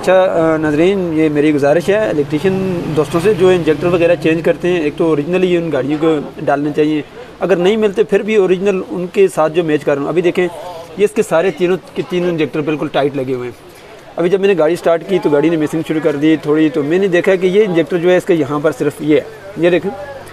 अच्छा नाज़रीन, ये मेरी गुजारिश है इलेक्ट्रीशियन दोस्तों से, जो इंजेक्टर वगैरह चेंज करते हैं, एक तो ओरिजिनल ही उन गाड़ियों को डालने चाहिए, अगर नहीं मिलते फिर भी ओरिजिनल उनके साथ जो मैच कर रहा हूँ। अभी देखें ये इसके सारे तीनों इंजेक्टर बिल्कुल टाइट लगे हुए हैं। अभी जब मैंने गाड़ी स्टार्ट की तो गाड़ी ने मिसिंग शुरू कर दी थोड़ी, तो मैंने देखा कि ये इंजेक्टर जो है इसका यहाँ पर सिर्फ ये है, ये देखें,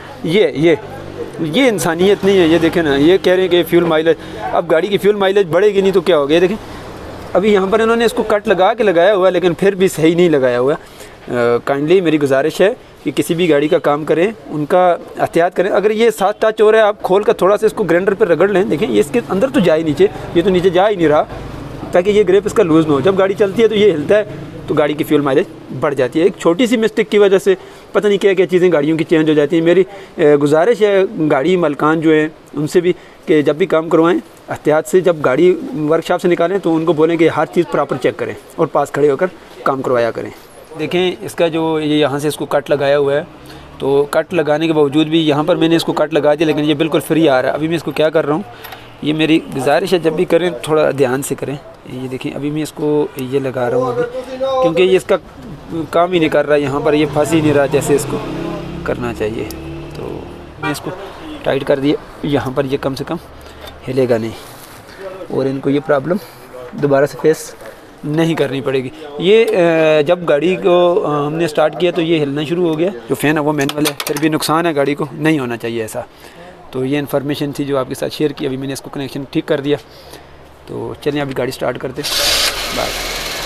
ये इंसानियत नहीं है। ये देखें ना, ये कह रहे हैं कि फ्यूल माइलेज, अब गाड़ी की फ्यूल माइलेज बढ़ेगी नहीं तो क्या हो गया। देखें अभी यहाँ पर इन्होंने इसको कट लगा के लगाया हुआ है, लेकिन फिर भी सही नहीं लगाया हुआ। काइंडली मेरी गुजारिश है कि किसी भी गाड़ी का काम करें उनका एहतियात करें। अगर ये साथ टच हो रहा है, आप खोल कर थोड़ा सा इसको ग्राइंडर पर रगड़ लें। देखें ये इसके अंदर तो जाए नीचे, ये तो नीचे जा ही नहीं रहा, ताकि ये ग्रिप इसका लूज़ ना हो। जब गाड़ी चलती है तो ये हिलता है तो गाड़ी की फ्यूल माइलेज बढ़ जाती है। एक छोटी सी मिस्टेक की वजह से पता नहीं क्या क्या चीज़ें गाड़ियों की चेंज हो जाती हैं। मेरी गुजारिश है गाड़ी मालिकान जो है उनसे भी कि जब भी काम करवाएं एहतियात से, जब गाड़ी वर्कशॉप से निकालें तो उनको बोलें कि हर चीज़ प्रॉपर चेक करें और पास खड़े होकर काम करवाया करें। देखें इसका जो ये यहाँ से इसको कट लगाया हुआ है, तो कट लगाने के बावजूद भी यहाँ पर मैंने इसको कट लगा दिया, लेकिन ये बिल्कुल फ्री आ रहा है। अभी मैं इसको क्या कर रहा हूँ, ये मेरी गुजारिश है जब भी करें थोड़ा ध्यान से करें। ये देखें अभी मैं इसको ये लगा रहा हूँ अभी, क्योंकि ये इसका काम ही नहीं कर रहा है, यहाँ पर ये फंस ही नहीं रहा जैसे इसको करना चाहिए। तो मैं इसको टाइट कर दिया, यहाँ पर ये कम से कम हिलेगा नहीं और इनको ये प्रॉब्लम दोबारा से फेस नहीं करनी पड़ेगी। ये जब गाड़ी को हमने स्टार्ट किया तो ये हिलना शुरू हो गया। जो फ़ैन है वो मैनुअल है, फिर भी नुकसान है, गाड़ी को नहीं होना चाहिए ऐसा। तो ये इन्फॉर्मेशन थी जो आपके साथ शेयर की। अभी मैंने इसको कनेक्शन ठीक कर दिया, तो चलिए अभी गाड़ी स्टार्ट करते बस।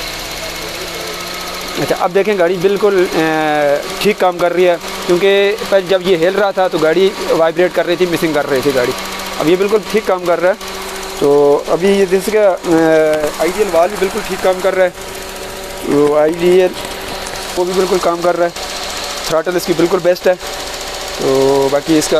अच्छा अब देखें गाड़ी बिल्कुल ठीक काम कर रही है, क्योंकि पहले जब ये हिल रहा था तो गाड़ी वाइब्रेट कर रही थी, मिसिंग कर रही थी गाड़ी। अब ये बिल्कुल ठीक काम कर रहा है। तो अभी ये जिसका आइडियल वाल भी बिल्कुल ठीक काम कर रहा है, तो आइडियल वो भी बिल्कुल काम कर रहा है। थ्रॉटल इसकी बिल्कुल बेस्ट है। तो बाकी इसका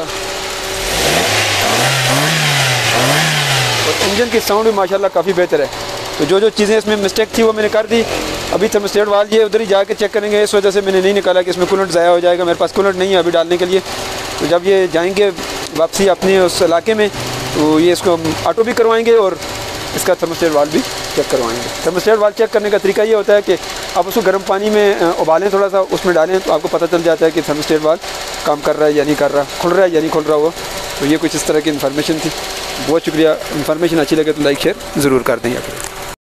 और इंजन की साउंड भी माशाल्लाह काफ़ी बेहतर है। तो जो चीज़ें इसमें मिस्टेक थी वो मैंने कर दी। अभी थर्मोस्टेट वाल ये उधर ही जाके चेक करेंगे, इस वजह से मैंने नहीं निकाला कि इसमें कूलेंट ज़ाया हो जाएगा। मेरे पास कूलेंट नहीं है अभी डालने के लिए। तो जब ये जाएंगे वापसी अपने उस इलाके में तो ये इसको ऑटो भी करवाएंगे और इसका थर्मोस्टेट वाल भी चेक करवाएंगे। थर्मोस्टेट वाल चेक करने का तरीका ये होता है कि आप उसको गर्म पानी में उबालें, थोड़ा सा उसमें डालें, तो आपको पता चल जाता है कि थर्मोस्टेट वाल काम कर रहा है या नहीं कर रहा, खुल रहा है या नहीं खुल रहा हुआ। तो ये कुछ इस तरह की इन्फॉर्मेशन थी। बहुत शुक्रिया। इन्फॉर्मेशन अच्छी लगे तो लाइक शेयर ज़रूर कर दें।